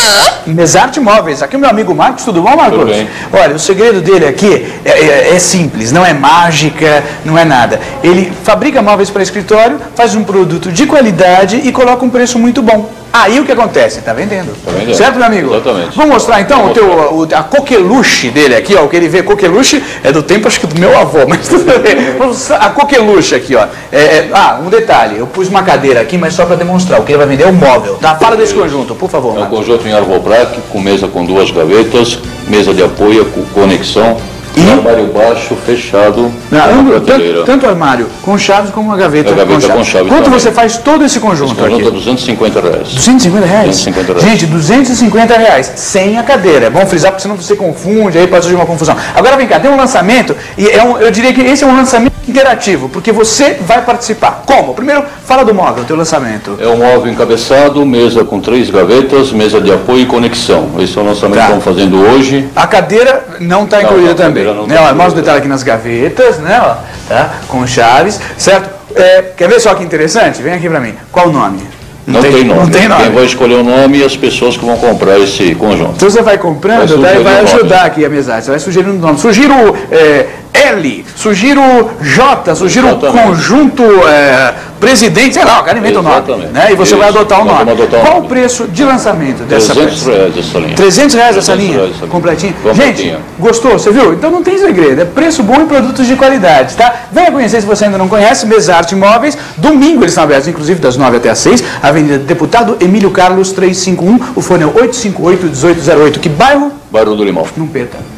Mesarte Móveis, aqui o meu amigo Marcos, tudo bom, Marcos? Tudo bem. Olha, o segredo dele aqui é simples, não é mágica, não é nada. Ele fabrica móveis para escritório, faz um produto de qualidade e coloca um preço muito bom. Aí o que acontece? Está vendendo. Tá vendendo. Certo, meu amigo? Exatamente. Vamos mostrar então a coqueluche dele aqui, ó. O que ele vê, coqueluche é do tempo, acho que do meu avô, mas tudo bem. Vamos mostrar a coqueluche aqui, ó. Um detalhe, eu pus uma cadeira aqui, mas só para demonstrar. O que ele vai vender é o móvel, tá? Fala desse conjunto, por favor, É um Marcos. conjunto em Arvoprac, com mesa com 2 gavetas, mesa de apoio, com conexão, e armário baixo, fechado, Tanto armário com chaves como uma gaveta, com chaves. Quanto também. você faz todo esse conjunto aqui? Esse conjunto é R$250. R$250? 250 reais. Gente, R$250, sem a cadeira. É bom frisar, porque senão você confunde, aí pode surgir uma confusão. Agora vem cá, tem um lançamento, e eu diria que esse é um lançamento interativo, porque você vai participar. Como? Primeiro, fala do móvel, teu lançamento. É um móvel encabeçado, mesa com 3 gavetas, mesa de apoio e conexão. Esse é o lançamento que estamos fazendo hoje. A cadeira não está incluída também. Mostra o detalhe aqui nas gavetas, né? Ó, tá? Com chaves, certo? Quer ver só que interessante? Vem aqui para mim. Qual o nome? Não tem nome. Não tem nome. Quem vai escolher o nome e as pessoas que vão comprar esse conjunto. Então você vai comprando, e vai ajudar aqui a mesada. Você vai sugerindo o nome. Sugiro L, sugiro J, sugiro conjunto presidente, sei lá, o cara inventa o nome. Né? E você vai adotar o nome. Qual o preço de lançamento dessa peça? R$300 essa linha. R$300 essa linha? Completinha? Gente, gostou? Você viu? Então não tem segredo. É preço bom e produtos de qualidade, tá? Venha conhecer se você ainda não conhece, Mesarte Móveis. Domingo eles estão abertos, inclusive das 9 até as 6. Avenida Deputado Emílio Carlos 351. O fone é 858-1808. Que bairro? Bairro do Limão. Não perca.